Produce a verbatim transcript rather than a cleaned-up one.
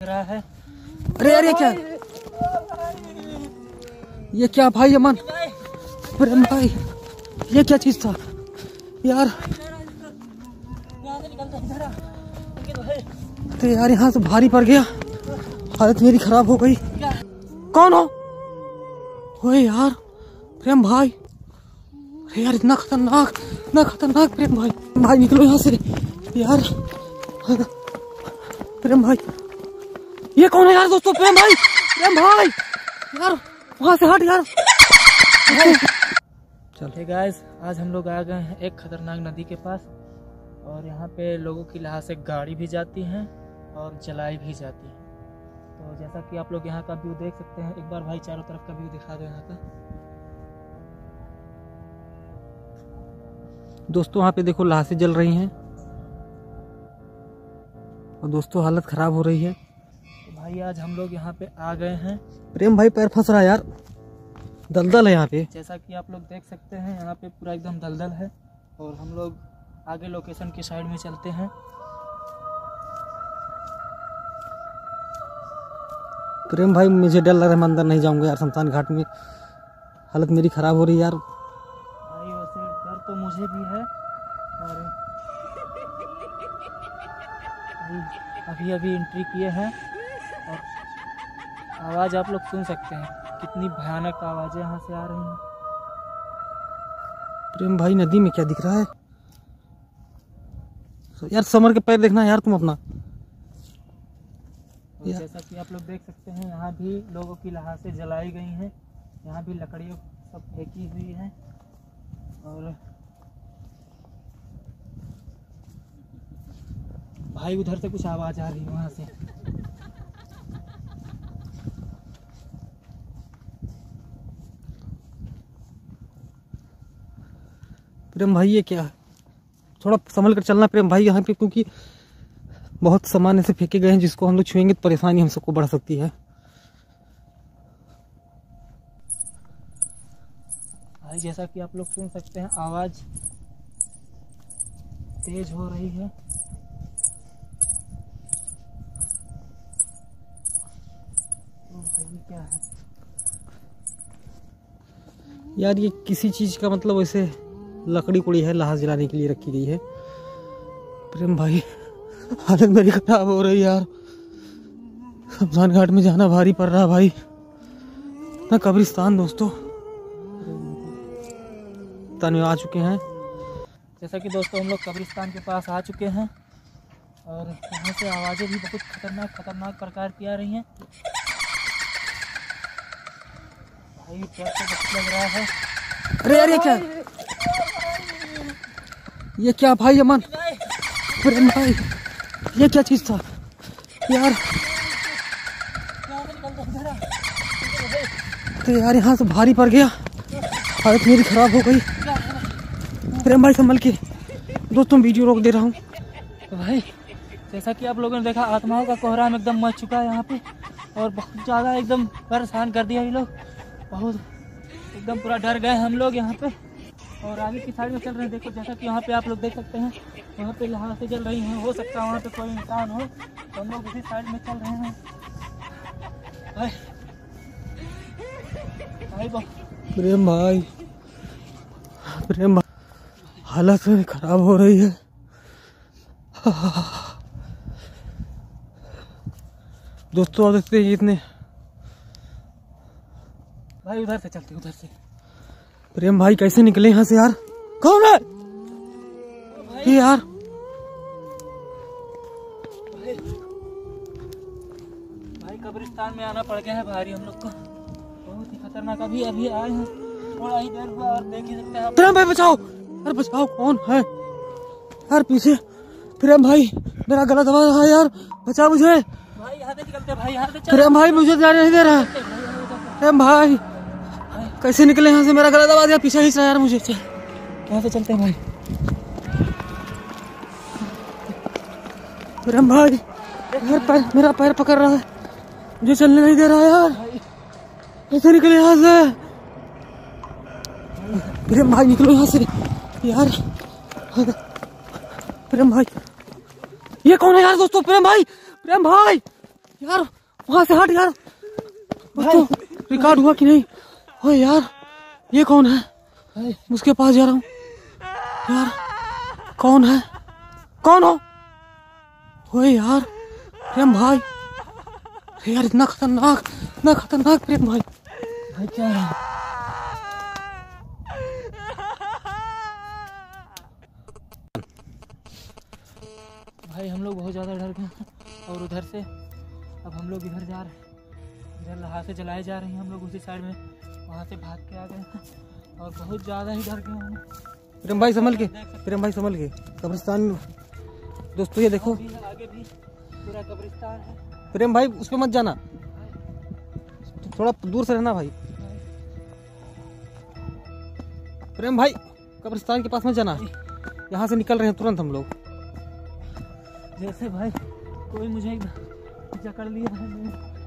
रहा है। अरे यार ये क्या ये क्या भाई अमन, प्रेम भाई ये क्या चीज था यार? अरे यार यहाँ से भारी पड़ गया, हालत मेरी खराब हो गई। कौन हो? ओए यार प्रेम भाई, अरे यार इतना खतरनाक, इतना खतरनाक प्रेम भाई। भाई निकलो यहाँ से यार। प्रेम भाई ये कौन है यार? दोस्तों प्रेम भाई, प्रेम भाई यार वहां से हट यार। चल हे गाइस, आज हम लोग आ गए हैं एक खतरनाक नदी के पास और यहाँ पे लोगों की लाश से गाड़ी भी जाती हैं और जलाई भी जाती है। तो जैसा कि आप लोग यहाँ का व्यू देख सकते हैं, एक बार भाई चारों तरफ का व्यू दिखा दो यहाँ का। दोस्तों वहाँ पे देखो लाशें जल रही हैं और दोस्तों हालत खराब हो रही है। तो भाई आज हम लोग यहाँ पे आ गए हैं। प्रेम भाई पैर फंस रहा है यार, दलदल है यहाँ पे। जैसा कि आप लोग देख सकते हैं यहाँ पे पूरा एकदम दलदल है और हम लोग आगे लोकेशन की साइड में चलते हैं। प्रेम भाई मुझे डर लग रहा है, मैं अंदर नहीं जाऊंगा यार शमशान घाट में, हालत मेरी खराब हो रही है यार। भाई वैसे डर तो मुझे भी है और अभी अभी एंट्री किए हैं और आवाज़ आप लोग सुन सकते हैं, कितनी भयानक आवाज़ें यहाँ से आ रही हैं। प्रेम भाई नदी में क्या दिख रहा है यार? समर के पैर देखना यार तुम अपना। जैसा कि आप लोग देख सकते हैं यहाँ भी लोगों की लाशें जलाई गई हैं, यहाँ भी लकड़ियों सब फेंकी हुई है और भाई उधर से कुछ आवाज़ आ रही है वहाँ से। प्रेम भाई ये क्या है? थोड़ा संभल कर चलना प्रेम भाई यहाँ पे, क्योंकि बहुत सामान ऐसे फेंके गए हैं जिसको हम लोग छुएंगे तो परेशानी हम सबको बढ़ सकती है। भाई जैसा कि आप लोग सुन सकते हैं आवाज़ तेज हो रही है। तो सही क्या है यार? ये किसी चीज का मतलब वैसे लकड़ी कुड़ी है, लाश जलाने के लिए रखी गई है। प्रेम भाई हालत मेरी खराब हो रही है यार, शमशान घाट में जाना भारी पड़ रहा है भाई ना। कब्रिस्तान दोस्तों तान में आ चुके हैं। जैसा कि दोस्तों हम लोग कब्रिस्तान के पास आ चुके हैं और यहाँ से आवाज़ें भी बहुत खतरनाक खतरनाक प्रकार की आ रही हैं। भाई डर तो बहुत लग रहा है। अरे यार ये क्या ये क्या भाई अमन, प्रेम भाई ये क्या चीज था यार? तो यार यहाँ से भारी पड़ गया, हालत मेरी खराब हो गई। प्रेम भाई संभल के, दोस्तों वीडियो रोक दे रहा हूँ। तो भाई जैसा कि आप लोगों ने देखा, आत्माओं का कोहराम एकदम मच चुका है यहाँ पे और बहुत ज़्यादा एकदम परेशान कर दिया ये लोग, बहुत एकदम पूरा डर गए हम लोग यहाँ पे। और आगे की साइड में चल रहे हैं, देखो जैसा कि यहाँ पे आप लोग देख सकते हैं वहाँ पे लाशें जल रही हैं। हो सकता है वहाँ पे कोई इंसान हो, तो हम लोग उसी साइड में चल रहे हैं। भाई भाई प्रेम भाई, प्रेम भाई हालत में खराब हो रही है। दोस्तों आप देखते हैं इतने। भाई उधर से चलते, उधर से। प्रेम भाई कैसे निकले यहाँ से यार? कौन है ये यार? भाई, भाई कब्रिस्तान में आना पड़ गया है भारी हम लोग को, बहुत ही खतरनाक। अभी अभी आए हैं, थोड़ा ही देर हुआ और देख ही सकते हैं। प्रेम भाई बचाओ, अरे बचाओ, कौन है यार पीछे? प्रेम भाई मेरा गला दबा रहा है यार, बचाओ मुझे। भाई यहाँ से निकलते, भाई यहाँ से चल। प्रेम भाई मुझे जाने नहीं दे रहा है। प्रेम भाई कैसे निकले यहाँ से? मेरा गला दबा दिया, पीछे खींच रहा यार मुझे। यहाँ से चलते हैं भाई। प्रेम भाई यार पैर, मेरा पैर पकड़ रहा है, मुझे चलने नहीं दे रहा है यार। कैसे निकले यहाँ से? प्रेम भाई निकलो यहाँ से यार। प्रेम भाई ये कौन है यार? दोस्तों प्रेम भाई, प्रेम भाई यार वहां से हट यार, तो रिकॉर्ड हुआ कि नहीं? ओए यार ये कौन है? भाई उसके पास जा रहा हूँ यार, कौन है? कौन हो? ओए यार प्रेम भाई, अरे यार इतना खतरनाक, इतना खतरनाक प्रेम भाई। भाई क्या है? भाई हम लोग बहुत ज़्यादा डर गए और उधर से अब हम लोग इधर जा रहे हैं, इधर लहा से जलाए जा रहे हैं हम लोग उसी साइड में, वहाँ से भाग के आ गए हैं और बहुत ज़्यादा ही डर गए हम। प्रेम भाई संभल के, प्रेम भाई संभल के, कब्रिस्तान में दोस्तों ये देखो, अभी आगे भी पूरा कब्रिस्तान है। प्रेम भाई उस पर मत जाना, थोड़ा दूर से रहना भाई। प्रेम भाई कब्रिस्तान के पास मत जाना, यहाँ से निकल रहे हैं तुरंत हम लोग। जैसे भाई कोई मुझे जकड़ लिया है।